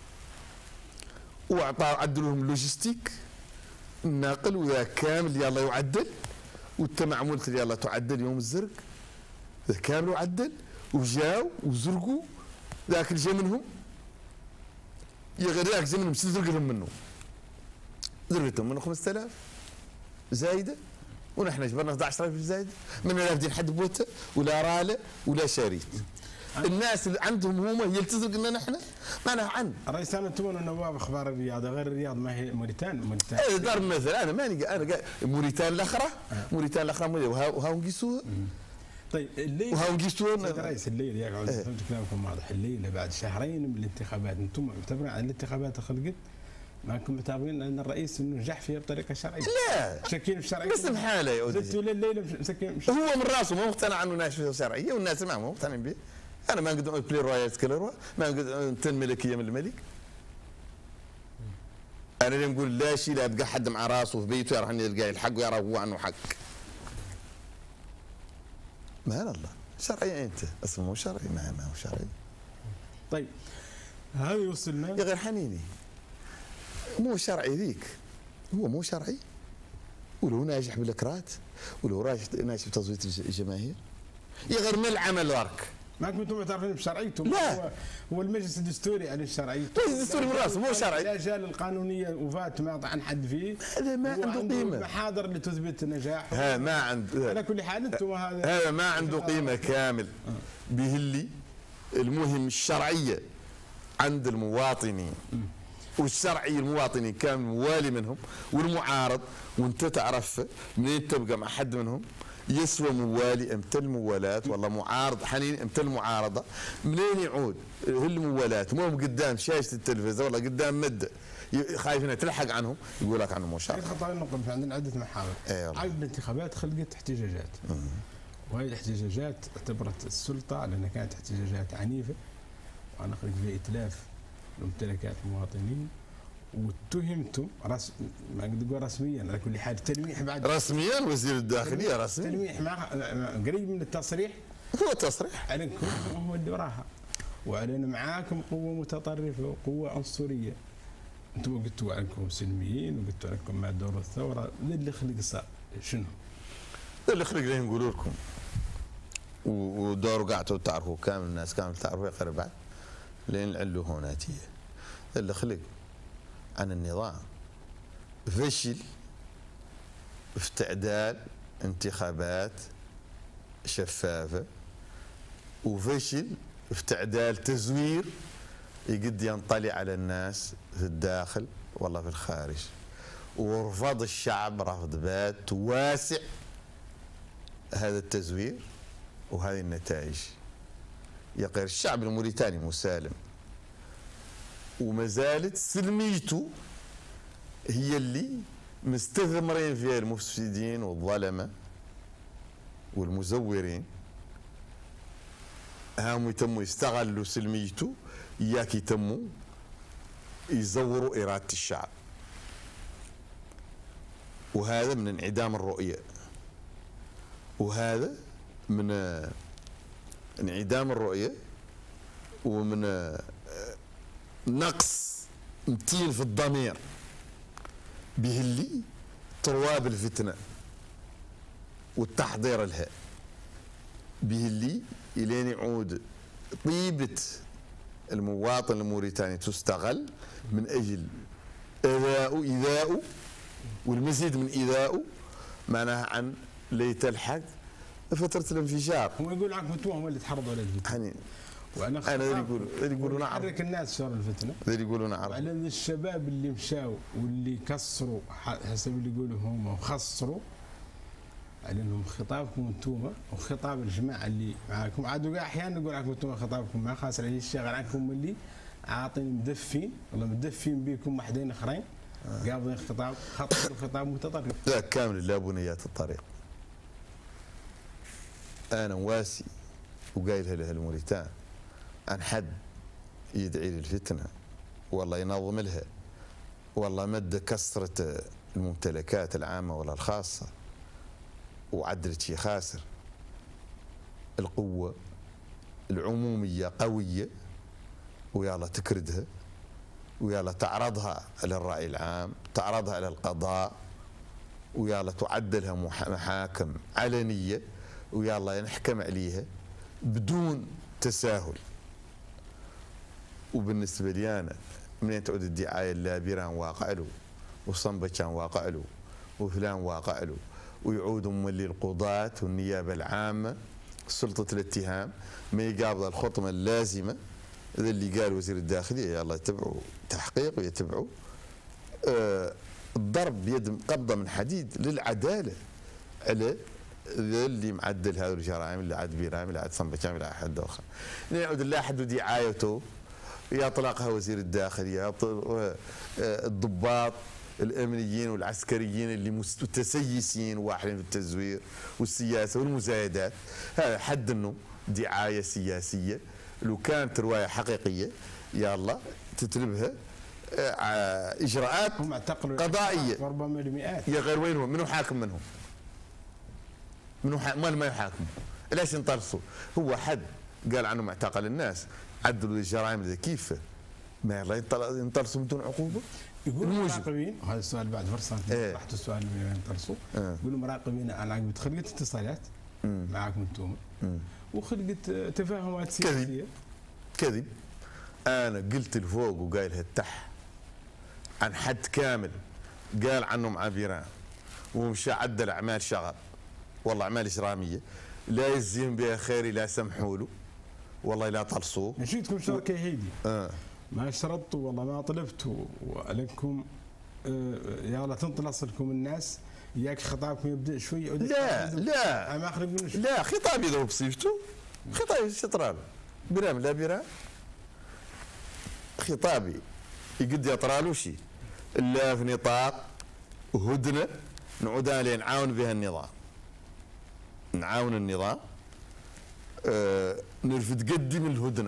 واعطوا عدلوا لهم لوجستيك الناقل وذا كامل يلا يعدل والتمعمولة يلا تعدل يوم الزرق ذا كامل وعدل وجاو وزرقوا ذاك اللي جا منهم يا غير ذاك جا منهم زرق لهم منه زرقتهم منه خمسة آلاف زايده ونحن جبرنا أحد عشر ألف زايده من لا بدين حد بوته ولا راله ولا شريط. الناس اللي عندهم هم يلتزق لنا نحن معناها عن الرئيس انا انتم نواب اخبار الرياضه غير الرياض ما هي موريتان موريتان ايه ضرب مثل انا ماني انا موريتان الاخرى موريتان الاخرى وهاو نقيسوها. طيب الليله وهاو نقيسوها الرئيس الليله يا قاعد فهمت كلامكم واضح. الليله بعد شهرين من الانتخابات انتم معتبرين عن الانتخابات خلقت ما انكم معتبرين ان الرئيس انه نجح فيها بطريقه شرعيه؟ لا شاكين في الشرعيه بس بحاله يا ودي زدتوا الليله مسكين هو من راسه مو مقتنع انه ناجح فيها شرعيه والناس ما مو مقتنعين به. انا ما نقدر بلي رويال كلروا ما نقدر تن ملكيه من الملك. انا اللي نقول لا شيء لا يبقى حد مع راسه في بيته يروح يلقى الحق ويرى هو عنه حق. ما الله شرعي انت اصلا مو شرعي ما ما هو شرعي. طيب هذا يوصلنا يا غير حنيني مو شرعي ذيك هو مو شرعي ولو ناجح بالاكرات ولو ناجح بتصويت الجماهير يا غير من العمل ورك ما كنتم معترفين بشرعيته. لا هو, هو المجلس الدستوري على شرعيته. المجلس الدستوري من راسه مو شرعي. لا جال القانونيه وفات ما طعن حد فيه. هذا ما عنده قيمه. المحاضر اللي تثبت نجاحه. هذا ما عنده على كل حال انتم هذا هذا ما عنده قيمه كامل. به اللي المهم الشرعيه عند المواطنين والشرعي المواطنين كان موالي منهم والمعارض وانت تعرف منين تبقى مع حد منهم يسوى موالي امتى الموالات والله معارض حنين امتى المعارضه منين يعود هو الموالات مو قدام شاشه التلفزيون ولا قدام مده خايف انها تلحق عنهم يقول لك عنه مو شرعي. خطأ نقل عندنا عده محاور. أيوة. عقب الانتخابات خلقت احتجاجات وهي الاحتجاجات اعتبرت السلطه لانها كانت احتجاجات عنيفه وانا خلق فيها اتلاف ممتلكات المواطنين واتهمتم رس... ما اقدر اقول رسميا على كل حال تلميح بعد رسميا وزير الداخليه رسمي تلميح مع قريب من التصريح هو تصريح عليكم هو اللي وراها وعلينا معاكم قوه متطرفه وقوه عنصريه. انتم قلتوا عنكم سلميين وقلتوا عنكم مع دور الثوره اللي خلق صار شنو؟ اللي خلق لهم نقول لكم ودور قعدتوا تعرفوا كامل الناس كامل تعرفوا يا بعد لين العلو هوناتيه اللي خلق عن النظام فشل في تعدال انتخابات شفافه وفشل في تعدال تزوير يقد ينطلي على الناس في الداخل والله في الخارج ورفض الشعب رفض بات واسع هذا التزوير وهذه النتائج يا غير الشعب الموريتاني مسالم، وما زالت سلميته هي اللي مستثمرين فيها المفسدين والظلمه والمزورين، هم يتموا يستغلوا سلميته ياك يتموا يزوروا إرادة الشعب. وهذا من انعدام الرؤية، وهذا من انعدام الرؤية ومن نقص متين في الضمير به اللي ترواب الفتنة والتحضير لها، به اللي إلين يعود طيبة المواطن الموريتاني تستغل من أجل إيذاؤه إيذاؤه والمزيد من إيذاؤه، معناها عن ليتلحق فترة الانفجار. هم يقول لك انتم هم اللي تحرضوا على الفتنة. يعني وانا انا يقولوا يقولوا نعم حرك الناس شر الفتنه، يقولوا نعم على الشباب اللي مشاو واللي كسروا حسب اللي يقولوا هم وخسروا على انهم خطابكم انتم وخطاب الجماعه اللي معاكم. عادوا كاع احيانا نقول لكم انتم خطابكم ما خاسر عليه الشغل عنكم اللي عاطين مدفين والله مدفين بكم وحدين اخرين قابضين خطاب خط الخطاب متطرف. لا كامل لا بنيات الطريق. انا واسي وقايلها للموريتان عن حد يدعي للفتنه والله ينظم لها، والله مد كسرة الممتلكات العامة ولا الخاصة وعدلت شي خاسر. القوة العمومية قوية ويلا تكردها ويلا تعرضها للرأي العام، تعرضها إلى القضاء ويلا تعدلها محاكم علنية ويلا ينحكم عليها بدون تساهل. وبالنسبة لي أنا منين تعود الدعاية اللي بيران واقع له وصنبا كان واقع له وفلان واقع له ويعودوا مولي القضاة والنيابة العامة سلطة الاتهام ما يقابل الخطمة اللازمة ذا اللي قال وزير الداخلية يلا يتبعوا تحقيق ويتبعوا آه الضرب بيد قبضة من حديد للعدالة على اللي معدل هذه الجرائم اللي عاد بيرام اللي عاد صنبا كان اللي عاد حد آخر. يعود الله حد دعايته يطلقها وزير الداخلية الضباط الامنيين والعسكريين اللي متسيسين واحدين في التزوير والسياسه والمزايدات. هذا حد انه دعايه سياسيه. لو كانت روايه حقيقيه يلا تتلبها اجراءات هم اعتقلوا قضائيه ربما المئات. يا غير وين هو؟ منو حاكم منهم؟ منو حا... مال ما يحاكموا؟ ليش ينطرسوا؟ هو حد قال عنهم اعتقل الناس عدلوا الجرائم ذي كيف؟ ما يلا ينطرسوا بدون عقوبه؟ يقولوا مراقبين وهذا السؤال بعد فرصه ايه. رحت السؤال اللي ينطرسوا اه. يقولوا مراقبين على عقبة خلقة اتصالات مم. معاكم انتم وخلقة تفاهمات سياسيه. كذب كذب. انا قلت الفوق وقايلها التح عن حد كامل قال عنهم عبيران ومشى عدل اعمال شغب والله اعمال اجراميه لا يجزيهم بها خير لا سمحوا له والله لا طلصوه. نشيدكم شركه هيدي آه. ما شرطتوا والله ما طلبتوا ولكم آه يلا تنطلص لكم الناس ياك خطابكم يبدا شوي. لا لا ما اخرج لا خطابي ذو بصيفته خطابي شطران برام لا برام خطابي يقد يطرالو شيء الا في نطاق هدنه نعود عليه نعاون بها النظام نعاون النظام آه نرفد قدي من الهدنه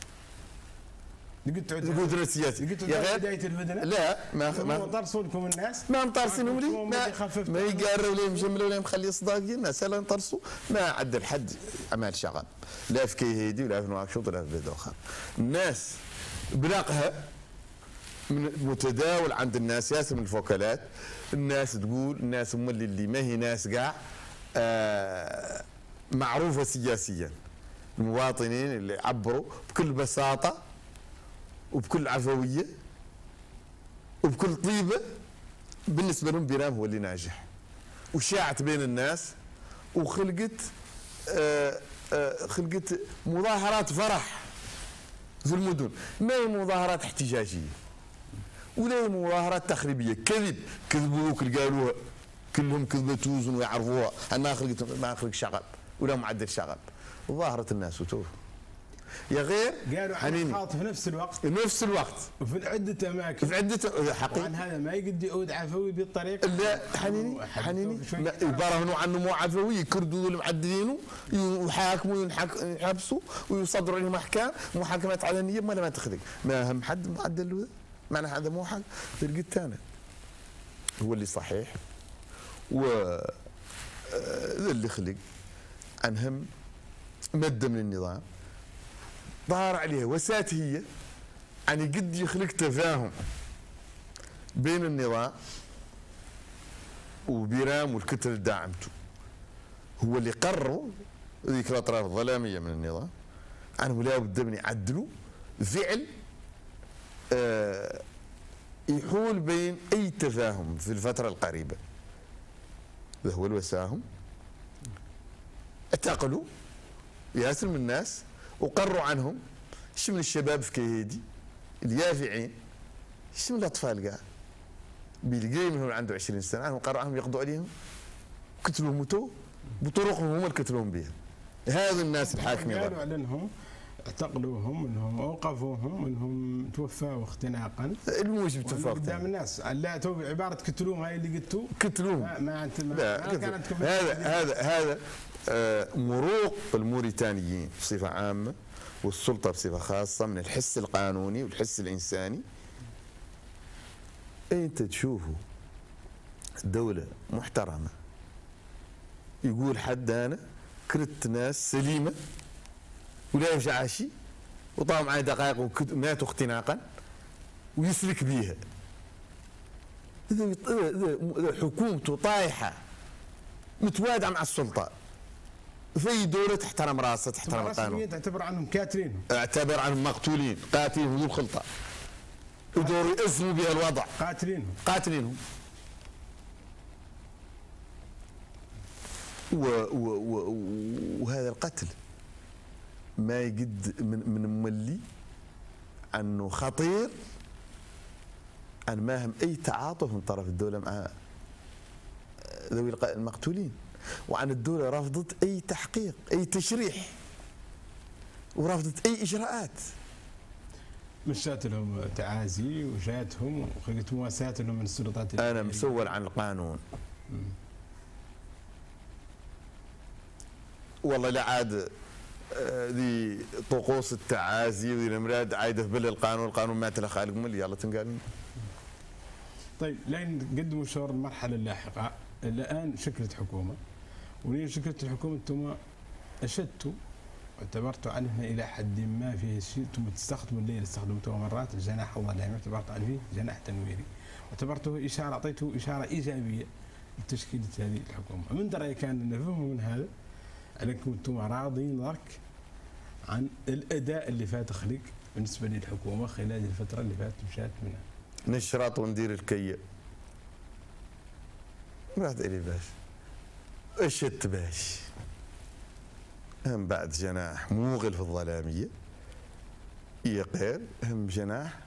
قلت تعود الهدنه السياسيه يا غير بدايه الهدنه. لا ما ما طرسوا لكم الناس ما مطرسينهم لي ما, ما يقرروا لي مجملوا لي مخلي صداقين الناس لا نطرسوا ما عدل حد اعمال شغب لا في كيهيدي ولا في نواكشوط ولا في بلاد اخر. الناس بلاقها من متداول عند الناس ياسر من الفوكالات. الناس تقول الناس هم اللي, اللي ما هي ناس قاع آه معروفه سياسيا. المواطنين اللي عبروا بكل بساطه وبكل عفويه وبكل طيبه بالنسبه لهم بيرام هو اللي ناجح وشاعت بين الناس وخلقت آه آه خلقت مظاهرات فرح في المدن. ما هي مظاهرات احتجاجيه ولا هي مظاهرات تخريبيه. كذب كذبوك اللي قالوها كلهم كذبه توزن ويعرفوها. انا خلقت ما خلق شغب ولا معدل شغب ظاهرة الناس وتوف يا غير قالوا عن خاط في نفس الوقت نفس الوقت وفي عدة أماكن في عدة حقيقة. وعن هذا ما يقد يعود عفوي بالطريقة. لا حنيني حنيني يبرهنوا عنه مو عفوي، يكردوا المعدلينه ويحاكموا يحبسوا ويصدروا عليهم أحكام محاكمات علنية ما ما تخلق ما هم حد معدل له. معنى هذا مو حق تلقى الثاني هو اللي صحيح و اللي خلق عنهم مادة من النظام ظهر عليها وسات هي يعني قد يخلق تفاهم بين النظام وبيرام والكتل اللي داعمته. هو اللي قرروا ذيك الاطراف الظلاميه من النظام عنهم لا بد من يعدلوا فعل آه يحول بين اي تفاهم في الفتره القريبه. هذا هو الوساهم. اعتقلوا ياسر من الناس وقروا عنهم شو من الشباب في كيهيدي اليافعين شو من الاطفال قاع بيلقي منهم عنده عشرين سنه عنهم قروا عنهم يقضوا عليهم قتلوهم موتوا بطرقهم هم اللي قتلوهم بها. هذا الناس الحاكمين قالوا عليهم اعتقلوهم انهم اوقفوهم انهم توفوا اختناقا. الموجب توفوا قدام الناس لا تو عباره قتلوهم هاي اللي قلتوا قتلوهم ما, ما انت ما, لا ما كانت هذا هذا هذا آه مروق الموريتانيين بصفه عامه والسلطه بصفه خاصه من الحس القانوني والحس الانساني. انت تشوفوا دوله محترمه يقول حد انا كرت ناس سليمه ولا يرجع شيء وطاوا معي دقائق وماتوا اختناقا ويسلك بيها. اذا حكومته طايحه متوادعه مع السلطه في دوله تحترم راسها تحترم القانون. تعتبر عنهم كاترين اعتبر عنهم مقتولين قاتلين بدون خلطه ودوروا يأزموا بها الوضع قاتلينهم قاتلينهم و و و وهذا القتل ما يقد من من مولي انه خطير ان ما هم اي تعاطف من طرف الدوله مع ذوي المقتولين وعن الدوله رفضت اي تحقيق اي تشريح ورفضت اي اجراءات. مشات لهم تعازي وجاتهم وخلت مواساة لهم من السلطات. انا مسؤول عن القانون والله لا عاد ذي طقوس التعازي وذي المراد عايده بل القانون القانون ما تلا خالق ملي يلا تنقال. طيب لين قدموا شهور المرحله اللاحقه الان شكلت حكومه ولين شكلت الحكومه انتم اشدتوا اعتبرتوا عنها الى حد ما فيه شيء انتم تستخدموا الليل استخدمتوه مرات الجناح الظلامي اعتبرتوا عنه فيه جناح تنويري واعتبرته اشاره اعطيته اشاره ايجابيه لتشكيله هذه الحكومه. من رايي كان نفهموا من هذا انكم انتم راضين ضرك عن الاداء اللي فات خلق بالنسبه للحكومه خلال الفتره اللي فاتت مشات منها. نشرط وندير الكيه. مرات الي باش اشت باش هم بعد جناح موغل في الظلاميه يقير هم جناح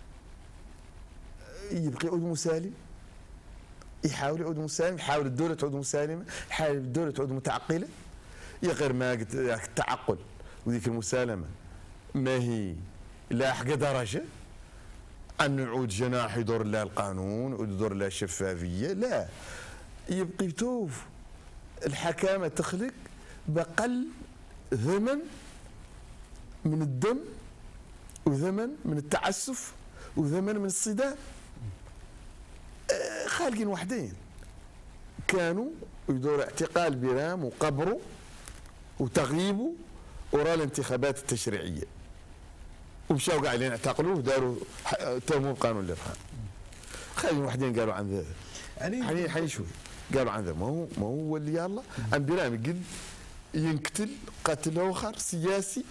يبقى يعود مسالم يحاول يعود مسالم يحاول الدوله تعود مسالمه يحاول الدوله تعود متعقله يغير ما قلت التعقل وذيك المسالمه ما هي لاحقه درجه أن يعود جناح يدور لها القانون ويدور لها الشفافيه. لا يبقى يتوف الحكامه تخلق بقل ثمن من الدم وثمن من التعسف وثمن من الصدام. خالقين وحدين كانوا يدور اعتقال بيرام وقبره وتغييبه وراء الانتخابات التشريعيه ومشاو قاعدين اعتقلوه وداروا تهموا بقانون الارهاب. خالقين وحدين قالوا عن ذا حنين حنين شوي قالوا عن ذا ما هو ما هو اللي يلا عن بيرام يقل ينقتل قتل اخر سياسي.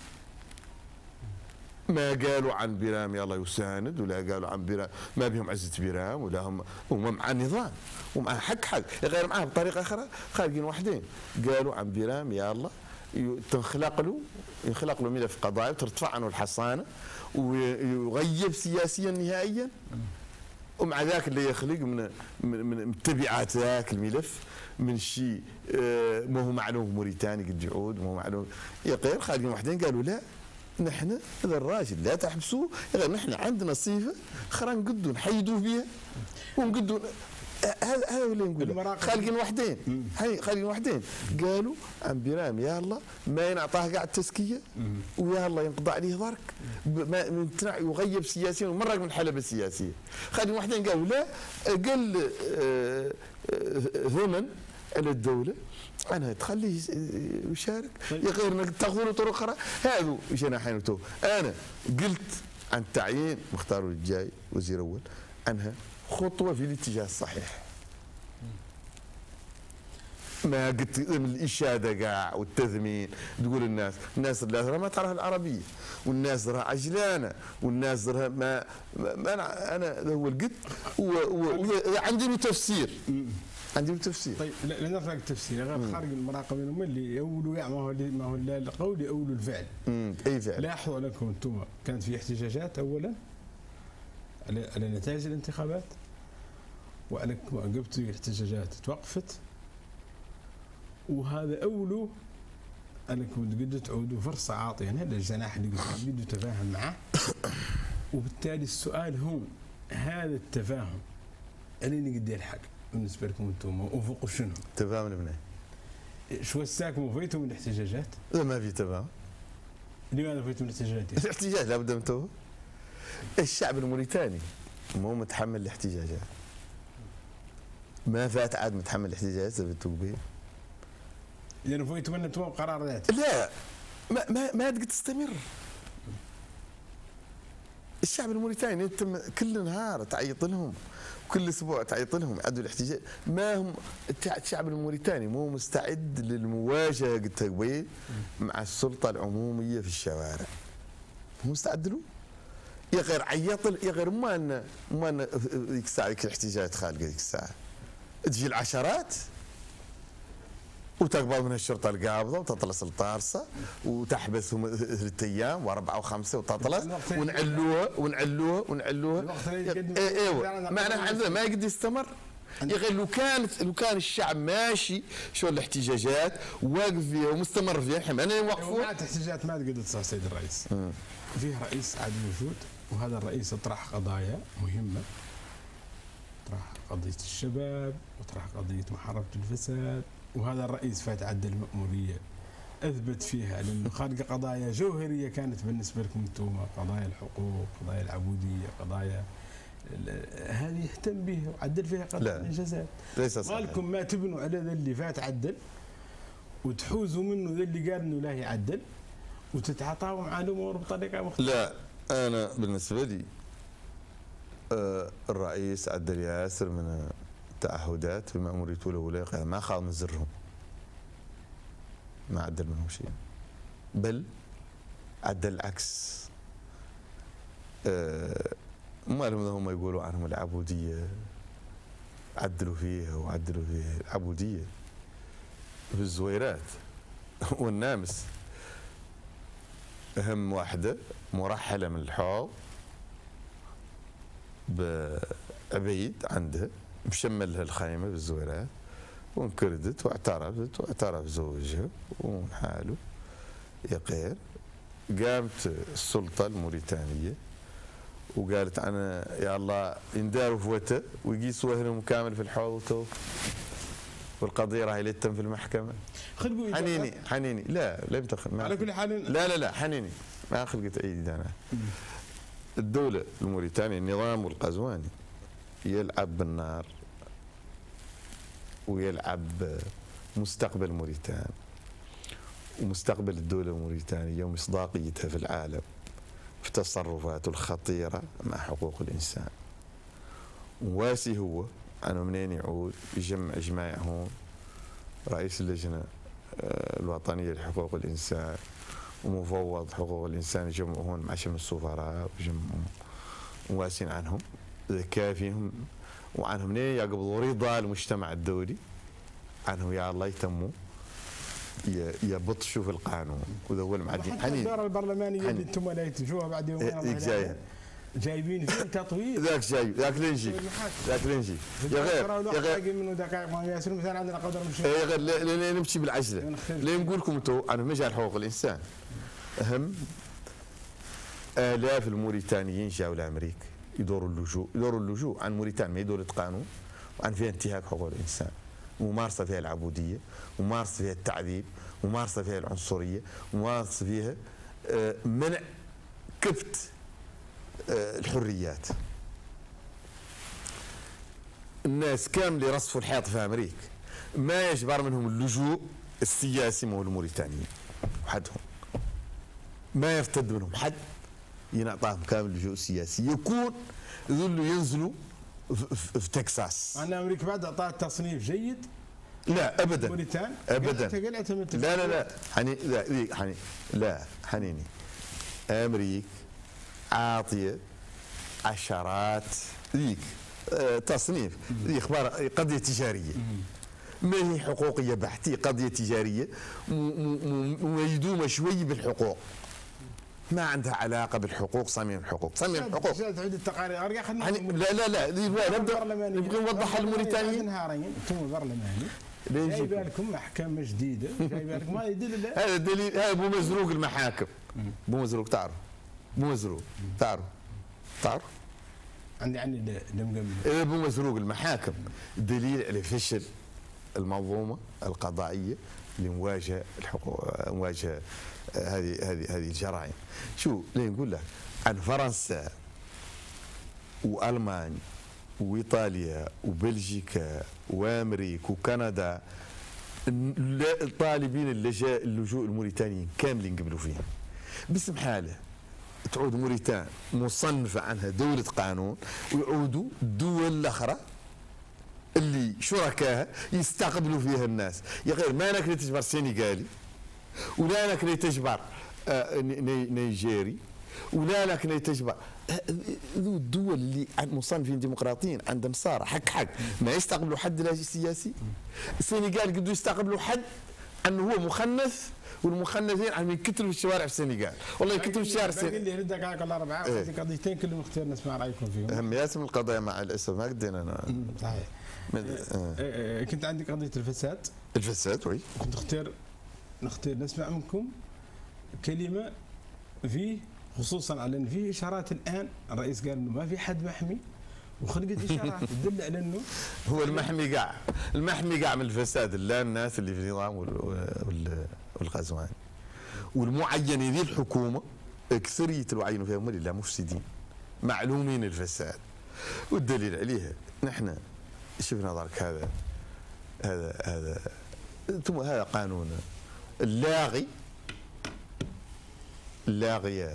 ما قالوا عن بيرام يلا يساند ولا قالوا عن بيرام ما بهم عزة بيرام ولا هم هم مع النظام ومع حق حق غير معاه بطريقه اخرى خارجين وحدين قالوا عن بيرام يلا تنخلق له ينخلق له ملف قضائي وترتفع عنه الحصانه ويغيب سياسيا نهائيا ومع ذاك اللي يخلق من من, من تبعات ذاك الملف من شيء آه ما هو معلوم موريتاني قد جعود ما هو معلوم يا غير خالقين وحدين قالوا لا نحن هذا الراجل لا تحبسوه غير نحن عندنا صفه خلينا نقدوا نحيدوه بها ونقدوا هذا هذا اللي نقوله خالقين وحدين خالقين وحدين قالوا عم برام يا الله ما ينعطاه قاعد تزكيه ويا الله ينقضى عليه ضرك ما يمتنع يغيب سياسيا ومرق من الحلبة السياسية خالقين وحدين قالوا لا قل ثمن على الدولة أنا تخليه يشارك يا غير انك تاخذون طرق اخرى هذو جناحين تو انا قلت عن تعيين مختار الجاي وزير اول عنها خطوه في الاتجاه الصحيح ما قلت من الاشاده قاع والتذمين تقول الناس الناس اللي ما تعرف العربيه والناس راه عجلانه والناس راه ما, ما انا انا هو القد وعندي له تفسير عندي له تفسير. طيب لا نرجع للتفسير غير خارج المراقبين هم اللي يقولوا ما هو ما هو القول يقولوا الفعل. امم اي فعل. لاحظوا عليكم انتم كانت في احتجاجات اولا على على نتائج الانتخابات وعليكم عقبتوا الاحتجاجات توقفت وهذا اولو انكم تقدروا تعودوا فرصه عاطيه يعني هذا الجناح اللي قدروا تفاهم معه وبالتالي السؤال هو هذا التفاهم اللي قد يلحق بالنسبه لكم انتم وفوق شنو؟ تفاهم من شو وساكم وفيتوا من الاحتجاجات؟ لا ما في تفاهم. لماذا فيتوا من الاحتجاجات؟ الاحتجاج لابد من توه. الشعب الموريتاني مو متحمل الاحتجاجات. ما فات عاد متحمل الاحتجاجات زي التوبيه. لأنه فويتوا منه انتم قرار ذاتي. لا ما ما ما تقدر تستمر. الشعب الموريتاني انت كل نهار تعيط لهم كل اسبوع تعيط لهم يعدوا الاحتجاج ما هم الشعب الموريتاني مو مستعد للمواجهه قلت قبيل مع السلطه العموميه في الشوارع. مو مستعد له؟ يا غير عيط يا غير ما ان ما ان ذيك الساعه ذيك الاحتجاجات خالقه ذيك الساعه تجي العشرات وتقبض من الشرطه القابضه وتطلس الطارصه وتحبسهم ثلاث ايام واربعه وخمسه وتطلس ونعلوها ونعلوها ونعلوها ايوه معناها عندنا ما يقدر يستمر يا اخي لو كانت لو كان الشعب ماشي شو الاحتجاجات واقف فيها ومستمر فيها الحين انا يوقفوا ما احتجاجات ما تقدر تصير سيد الرئيس فيه رئيس عاد موجود وهذا الرئيس اطرح قضايا مهمه اطرح قضيه الشباب واطرح قضيه محاربه الفساد وهذا الرئيس فات عدل المأمورية أثبت فيها لأنه خارج قضايا جوهرية كانت بالنسبة لكم أنتم قضايا الحقوق قضايا العبودية قضايا هذه يهتم بها وعدل فيها قضايا الإنجازات ليس صحيح مالكم ما تبنوا على ذا اللي فات عدل وتحوزوا منه ذا اللي قال إنه لا يعدل وتتعاطوا مع الأمور بطريقة مختلفة. لا أنا بالنسبة لي آه الرئيس عدل ياسر من تعهدات بمأموريته الأولى ما خاض من زرهم ما عدل منهم شيء بل عدل العكس أه ما لهم هم يقولوا عنهم العبودية عدلوا فيها وعدلوا فيها العبودية في الزويرات والنامس أهم واحدة مرحلة من الحوض بعبيد عندها مشمل لها الخيمه بالزويرات وانكردت واعترفت واعترف زوجها وحاله يا غير قامت السلطه الموريتانيه وقالت انا يا الله ينداروا فوته ويقيسوا اهلهم كامل في الحوض وتو والقضيه راهي لتم في المحكمه. حنيني حنيني لا لم تخل على كل حال لا لا لا حنيني ما خلقت ايدي انا. الدوله الموريتانيه النظام القزواني يلعب بالنار ويلعب مستقبل موريتان ومستقبل الدولة الموريتانية ومصداقيتها في العالم في تصرفاته الخطيرة مع حقوق الإنسان. واسي هو أنا منين يعود يجمع إجماع هون رئيس اللجنة الوطنية لحقوق الإنسان ومفوض حقوق الإنسان يجمعوا هون مع شمس السفراء ويجمعوا واسين عنهم كافيهم وعنهم منين يقبضوا رضا المجتمع الدولي عنهم يا الله يتموا يبطشوا في القانون وذول معدين حنين الدوره البرلمانيه اللي انتم لا تنجوها بعد يومين جايه جايبين فيه تطوير ذاك جاي ذاك اللي نجي ذاك اللي نجي يا غير يا غير منه دقائق ما ياسر مثلا عندنا قدر نمشي يا غير لا نمشي بالعجله لين نقول لكم انتم انا مجال حقوق الانسان اهم آلاف الموريتانيين جاوا لأمريكا يدوروا اللجوء يدوروا اللجوء عن موريتانيا ما هي دولة قانون وعن فيها انتهاك حقوق الإنسان ممارسة فيها العبودية ممارسة فيها التعذيب ممارسة فيها العنصرية ممارسة فيها منع كبت الحريات. الناس كامل رصفوا الحيط في أمريكا ما يجبر منهم اللجوء السياسي مو الموريتانيين وحدهم ما يرتد منهم حد ينعطاهم كامل اللجوء السياسي يكون يظلوا ينزلوا في, في, في تكساس. أنا أمريكا بعد أعطاها تصنيف جيد؟ لا أبدا موريتان أبدا لا لا لا حني لا حني لا حنيني أمريكا عاطية عشرات ذيك اه تصنيف ذي إخبار قضية تجارية ما هي حقوقية بحتة قضية تجارية وميدومة شوي بالحقوق ما عندها علاقه بالحقوق صميم الحقوق صميم الحقوق تعيد التقارير يعني لا لا لا نبدا نبغي نوضحها للموريتانيين نهارين انتم البرلماني جايب لكم محكمه جديده جايب لكم هذا دليل هذا دليل هذا بو مزروق المحاكم بو مزروق تعرف بو مزروق تعرف تعرف عندي عندي دمقم بو مزروق المحاكم دليل على فشل المنظومه القضائيه لمواجهه الحقوق مواجهه هذه هذه هذه الجرائم. شو ليه نقول لك عن فرنسا والمانيا وايطاليا وبلجيكا وامريكا وكندا الطالبين اللجاء اللجوء الموريتانيين كاملين قبلوا فيهم باسم حاله تعود موريتان مصنفه عنها دوله قانون ويعودوا الدول الاخرى اللي شركائها يستقبلوا فيها الناس يا غير ما نكري تجبر سينيغالي ولا لك تجبر نيجيري ولا لك تجبر ذو الدول اللي مصنفين ديمقراطيين عندهم صار حق حق ما يستقبلوا حد لا سياسي. السنغال قدوا يستقبلوا حد انه هو مخنث والمخنثين عم يكتلوا في الشوارع في السنغال والله يكتلوا في الشارع السنغال اللي ردك على الاربعه إيه؟ قضيتين كلهم اختيار نسمع رايكم فيهم اهميات من القضايا مع الاسف ما قدينا انا صحيح آه. كنت عندي قضيه الفساد الفساد وي كنت اختار نختار نسمع منكم كلمه فيه خصوصا على ان فيه اشارات الان الرئيس قال انه ما في حد محمي وخلقت اشارات تدل على انه هو المحمي قاع المحمي قاع من الفساد لا الناس اللي في النظام والغزوان والمعينين ذي الحكومه اكثريه الوعيين فيهم اللي لا مفسدين معلومين الفساد والدليل عليها نحن شفنا ضرك هذا هذا هذا ثم هذا قانون اللاغي اللاغي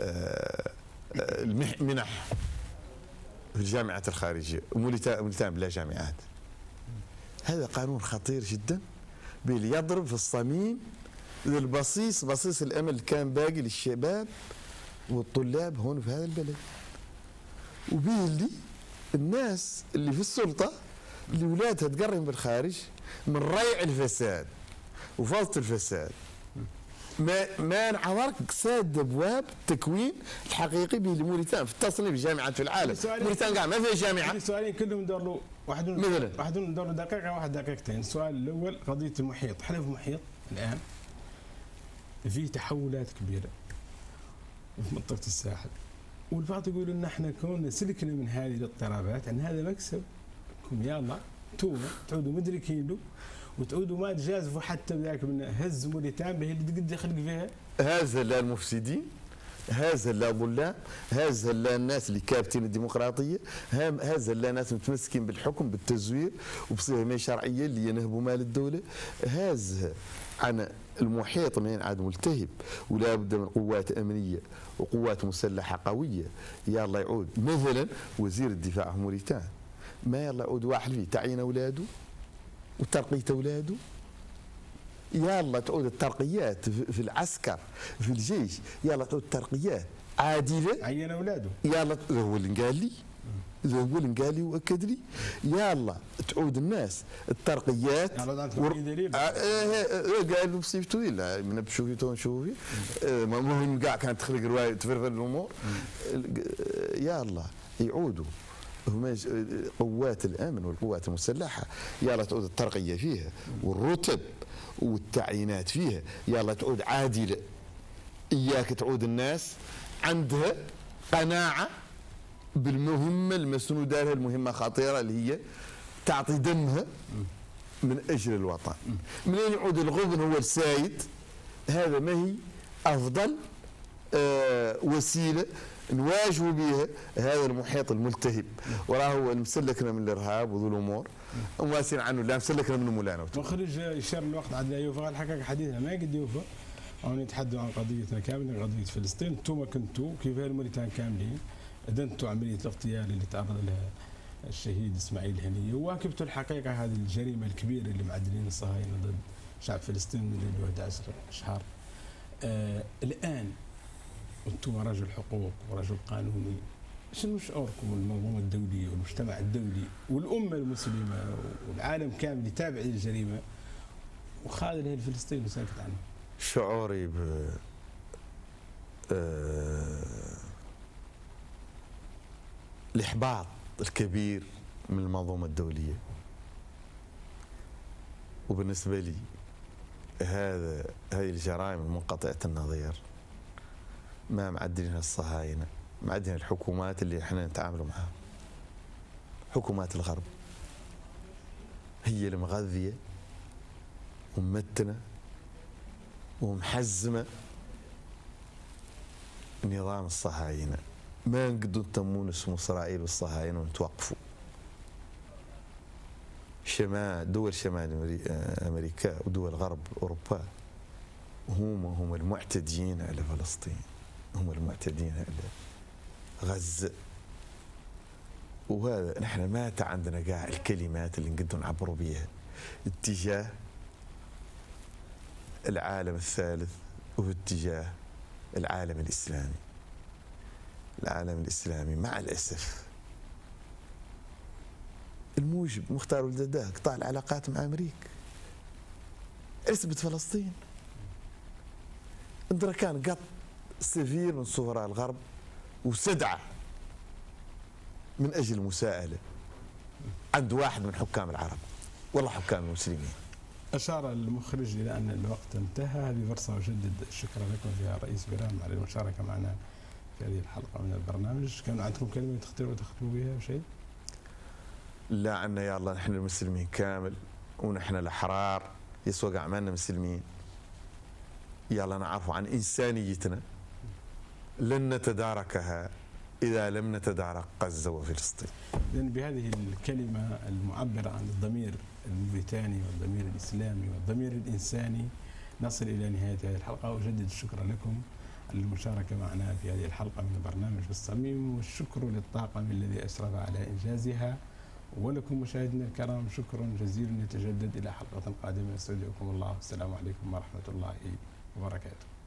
المنح في الجامعات الخارجيه وموريتان بلا جامعات هذا قانون خطير جدا بل يضرب في الصميم البصيص بصيص الامل كان باقي للشباب والطلاب هون في هذا البلد وبيه اللي الناس اللي في السلطه اللي ولادها تقرم بالخارج من ريع الفساد وفلط الفساد ما ما انعذرك ساد ابواب التكوين الحقيقي به لموريتان في التصنيف الجامعات في العالم موريتان قاع ما فيها جامعه السؤالين كلهم ندور له واحد مثلا واحد ندور له دقيقه واحد دقيقتين السؤال الاول قضيه المحيط حلف المحيط الان فيه تحولات كبيره في منطقه الساحل والبعض يقول ان احنا كنا سلكنا من هذه الاضطرابات ان هذا مكسب لكم يلا توما تعودوا مدركين له وتعودوا ما تجازفوا حتى بذاك من هز موريتان به اللي قد يخلق فيها هذا لا المفسدين هذا لا ظلام هذا لا الناس اللي كابتين الديمقراطيه هذا لا ناس متمسكين بالحكم بالتزوير وبصيغه شرعيه اللي ينهبوا مال الدوله هذا عن المحيط من عاد ملتهب ولا بد من قوات امنيه وقوات مسلحه قويه يلا يعود مثلا وزير الدفاع في موريتان ما يلا يعود واحد فيه تعيين اولاده وترقيه اولاده يلا تعود الترقيات في العسكر في الجيش يلا تعود الترقيات عادله عين اولاده يلا هو اللي قال لي زي ما نقول قال لي واكد لي يلا تعود الناس الترقيات ور... دليل آه آه قال له بصيفتو لا من بشوفيتو نشوفي آه المهم كاع كانت تخلق روايه تفرفر الامور يا الله يعودوا هما قوات الامن والقوات المسلحه يلا تعود الترقيه فيها والرتب والتعيينات فيها يلا تعود عادله اياك تعود الناس عندها قناعه بالمهمه المسنوده لها المهمه خطيره اللي هي تعطي دمها من اجل الوطن. منين يعود الغبن هو السايد هذا ما هي افضل آه وسيله نواجهوا بها هذا المحيط الملتهب وراه مسلكنا من الارهاب وذو الامور واسين عنه لا مسلكنا من مولانا. مخرج يشير الوقت عاد لا يوفى الحقيقه حديثنا ما قد يوفى او نتحدث عن قضيتنا كامله قضيه فلسطين. انتم كنتوا كيف الموريتان كاملين ادنتوا عمليه الاغتيال اللي تعرض لها الشهيد اسماعيل هنيه وواكبتوا الحقيقه هذه الجريمه الكبيره اللي معدلين الصهاينه ضد شعب فلسطين من أحد عشر شهر. آه الان انتم رجل حقوق ورجل قانوني، شنو شعوركم المنظومه الدوليه والمجتمع الدولي والامه المسلمه والعالم كامل يتابع الجريمه وخاذل هي فلسطين وساكت عنها؟ شعوري ب آه الإحباط الكبير من المنظومة الدولية. وبالنسبة لي هذا هذه الجرائم المنقطعة النظير ما معدلينها الصهاينة، معدلينها الحكومات اللي احنا نتعامل معها. حكومات الغرب هي المغذية وممتنة ومحزمة نظام الصهاينة. ما نقدروا نتمون اسم اسرائيل والصهاينه ونتوقفوا. شمال دول شمال امريكا ودول غرب اوروبا هم هم المعتدين على فلسطين، هم المعتدين على غزه. وهذا نحن ما عندنا قاع الكلمات اللي نقدر نعبروا بها اتجاه العالم الثالث واتجاه العالم الاسلامي. العالم الإسلامي مع الأسف الموجب مختار ولداه قطع العلاقات مع أمريكا، اثبت فلسطين. اندرا كان قط سفير من سفراء الغرب وسدعة من أجل مساءلة عند واحد من حكام العرب والله حكام المسلمين. أشار المخرج إلى أن الوقت انتهى. هذه فرصة أجدد الشكر لكم فيها رئيس برام على المشاركة معنا في هذه الحلقة من البرنامج. كان عندكم كلمة تختاروا تختموا بها شيء؟ لا عنا يا الله نحن المسلمين كامل ونحن الأحرار يسوق أعمالنا مسلمين. يلا نعرف عن إنسانيتنا لن نتداركها إذا لم نتدارك غزة وفلسطين. إذن بهذه الكلمة المعبرة عن الضمير الموريتاني والضمير الإسلامي والضمير الإنساني نصل إلى نهاية هذه الحلقة. وأجدد الشكر لكم على المشاركة معنا في هذه الحلقة من برنامج في الصميم، والشكر للطاقم الذي أشرف على إنجازها، ولكم مشاهدينا الكرام شكر جزيل يتجدد إلى حلقة قادمة. استودعكم الله والسلام عليكم ورحمة الله وبركاته.